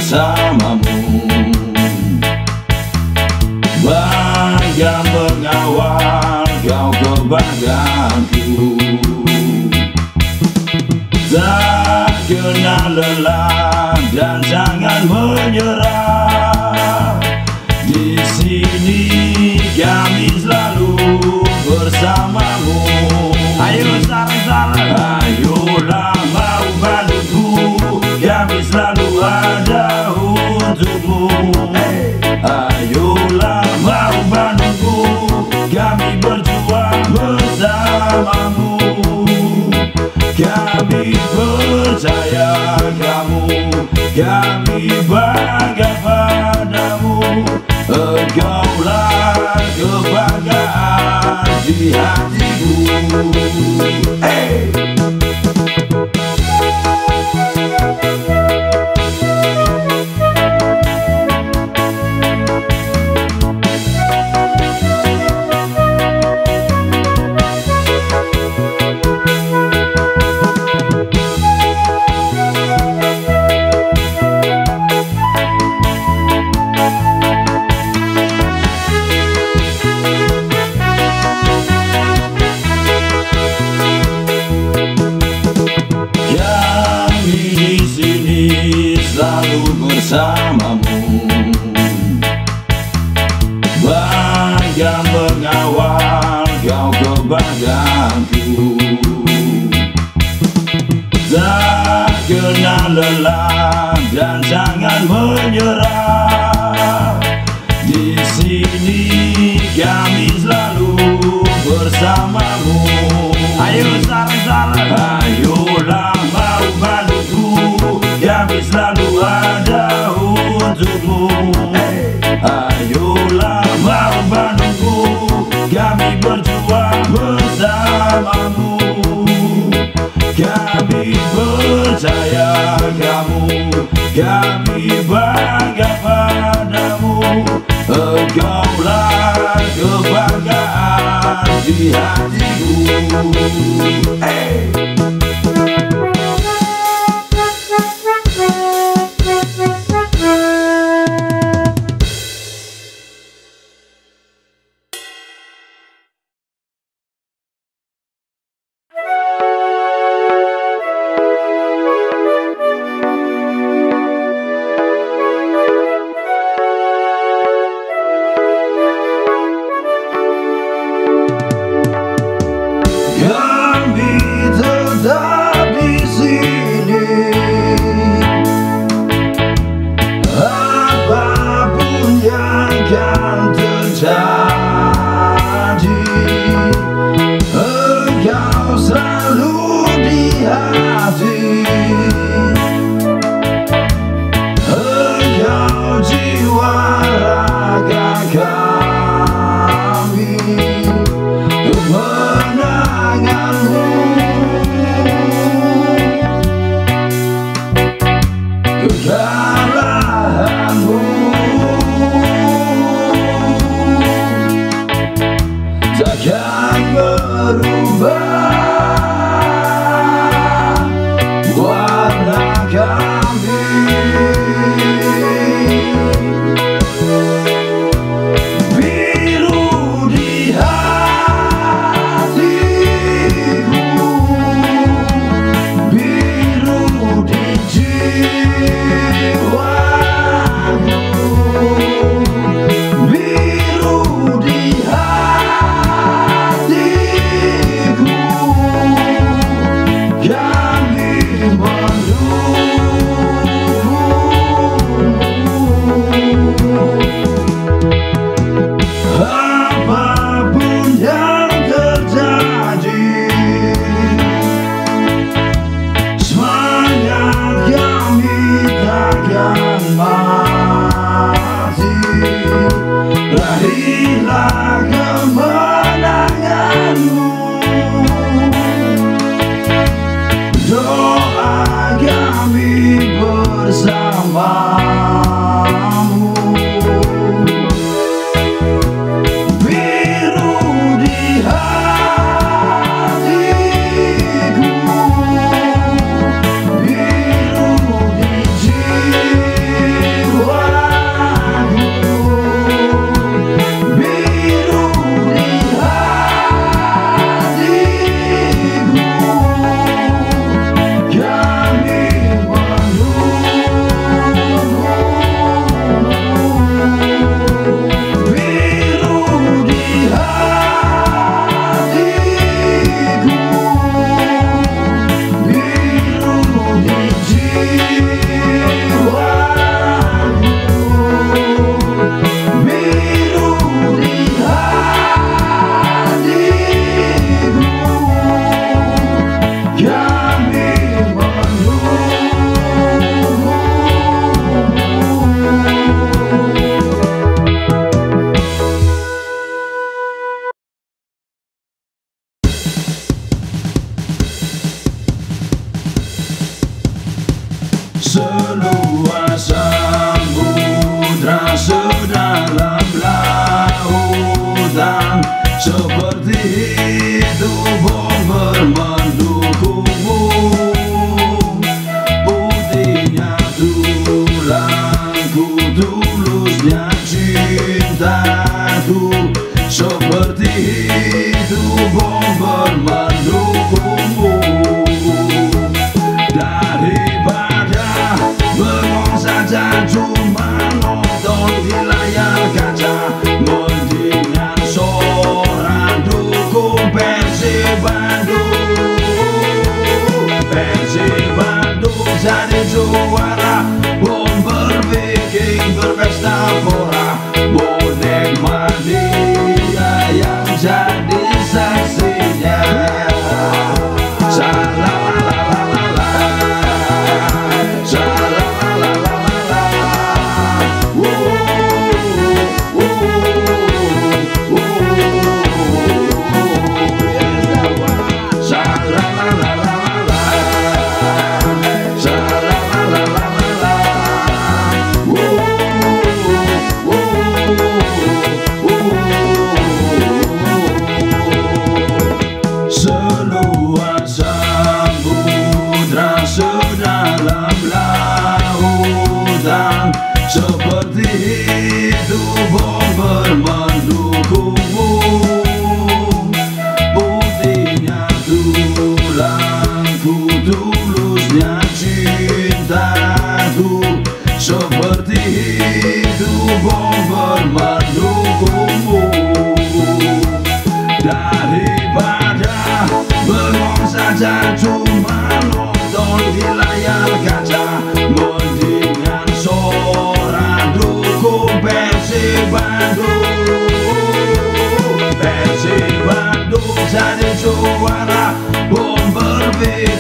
bersamamu, bangga mengawal kau kebanggaanku. Tak kenal lelah dan jangan menyerah. Di sini kami selalu bersamamu. Ayo sarang-sarang, ayolah mau bantuku, kami selalu ada untukmu. Ayolah mau bantuku, kami berjuang bersamamu. Kami percaya kamu, kami bangga padamu. Engkaulah kebanggaan di hatiku. Selalu bersamamu, bangga mengawal kau kebanggaanku. Tak kenal lelah dan jangan menyerah. Di sini kami selalu bersamamu. Ayo sarang-sarang, ayolah mau bantuku, kami selalu ada untukmu. Ayolah mau bantuku, kami berjuang bersamamu. Kami percaya kamu, kami bangga padamu. Engkaulah kebanggaan di hatiku. Kami Seluas samudra sedalam lautan, seperti itu bomber mendukungmu. Putihnya tulangku, tulusnya cintaku, seperti itu bomber mendukungmu. Daripada bengong saja cuma nonton di layar kaca, mendingan seorang dukung Persib Bandung. Persib Bandung jadi juara, bomber Viking berpesta pora, bonek mania yang jadi saksinya. Seluas samudra sedalam lautan, seperti itu bomber mendukungmu. Putihnya tulangku, tulusnya cintaku, seperti itu bomber mendukungmu. Daripada bengong saja cuma nonton di layar kaca, mendingan seorang dukung Persib Bandung. Persib Bandung jadi juara, bomber